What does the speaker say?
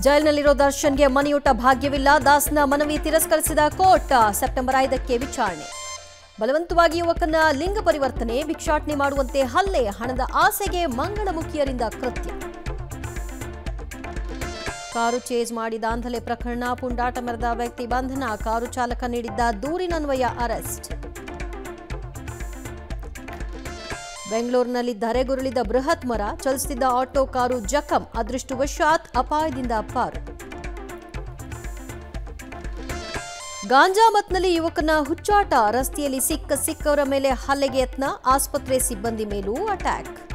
ಜೈಲಿನಲ್ಲಿರೋ ದರ್ಶನ್ಗೆ ಮನೆಯೂಟ ಭಾಗ್ಯವಿಲ್ಲ. ದಾಸ್ನ ಮನವಿ ತಿರಸ್ಕರಿಸಿದ ಕೋರ್ಟ್. ಸೆಪ್ಟೆಂಬರ್ 5ಕ್ಕೆ ವಿಚಾರಣೆ. ಬಲವಂತವಾಗಿ ಯುವಕನ ಲಿಂಗ ಪರಿವರ್ತನೆ, ಭಿಕ್ಷಾಟನೆ ಮಾಡುವಂತೆ ಹಲ್ಲೆ, ಹಣದ ಆಸೆಗೆ ಮಂಗಳಮುಖಿಯರಿಂದ ಕೃತ್ಯ. ಕಾರು ಚೇಸ್ ಮಾಡಿ ದಾಂಧಲೆ ಪ್ರಕರಣ, ಪುಂಡಾಟ ಮೆರೆದ ವ್ಯಕ್ತಿ ಬಂಧನ, ಕಾರು ಚಾಲಕ ನೀಡಿದ್ದ ದೂರಿನನ್ವಯ ಅರೆಸ್ಟ್. ಬೆಂಗಳೂರಿನಲ್ಲಿ ಧರೆಗುರುಳಿದ ಬೃಹತ್ ಮರ, ಚಲಿಸುತ್ತಿದ್ದ ಆಟೋ ಕಾರು ಜಖಂ, ಅದೃಷ್ಟವಶಾತ್ ಅಪಾಯದಿಂದ ಪಾರು. ಗಾಂಜಾ ಮತ್ನಲ್ಲಿ ಯುವಕನ ಹುಚ್ಚಾಟ, ರಸ್ತೆಯಲ್ಲಿ ಸಿಕ್ಕವರ ಮೇಲೆ ಹಲ್ಲೆಗೆ ಯತ್ನ, ಆಸ್ಪತ್ರೆ ಸಿಬ್ಬಂದಿ ಮೇಲೂ ಅಟ್ಯಾಕ್.